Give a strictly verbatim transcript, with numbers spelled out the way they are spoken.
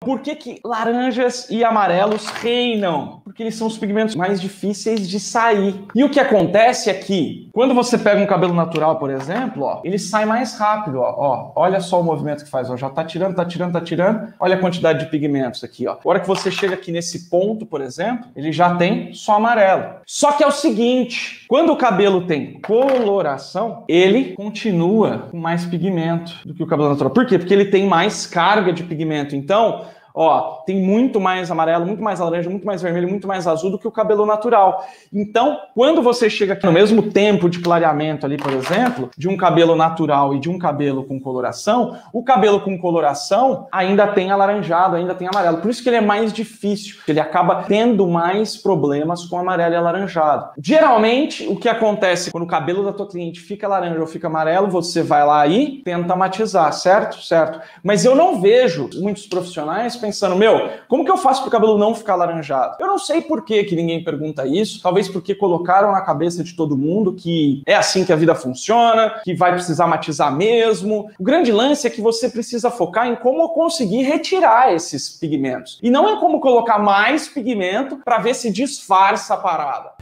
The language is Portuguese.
Por que que laranjas e amarelos reinam? Porque eles são os pigmentos mais difíceis de sair. E o que acontece é que, quando você pega um cabelo natural, por exemplo, ó, ele sai mais rápido, ó, ó. Olha só o movimento que faz, ó. Já tá tirando, tá tirando, tá tirando. Olha a quantidade de pigmentos aqui, ó. A hora que você chega aqui nesse ponto, por exemplo, ele já tem só amarelo. Só que é o seguinte, quando o cabelo tem coloração, ele continua com mais pigmento do que o cabelo natural. Por quê? Porque ele tem mais carga de pigmento. Então, ó, tem muito mais amarelo, muito mais laranja, muito mais vermelho, muito mais azul do que o cabelo natural. Então, quando você chega aqui no mesmo tempo de clareamento ali, por exemplo, de um cabelo natural e de um cabelo com coloração, o cabelo com coloração ainda tem alaranjado, ainda tem amarelo. Por isso que ele é mais difícil, ele acaba tendo mais problemas com amarelo e alaranjado. Geralmente, o que acontece quando o cabelo da tua cliente fica laranja ou fica amarelo, você vai lá e tenta matizar, certo? Certo. Mas eu não vejo muitos profissionais pensando, meu, como que eu faço para o cabelo não ficar alaranjado? Eu não sei por que que ninguém pergunta isso, talvez porque colocaram na cabeça de todo mundo que é assim que a vida funciona, que vai precisar matizar mesmo. O grande lance é que você precisa focar em como conseguir retirar esses pigmentos, e não em como colocar mais pigmento para ver se disfarça a parada.